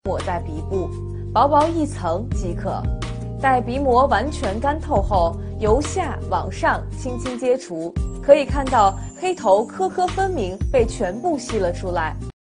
抹在鼻部，薄薄一层即可。待鼻膜完全干透后，由下往上轻轻揭除，可以看到黑头颗颗分明被全部吸了出来。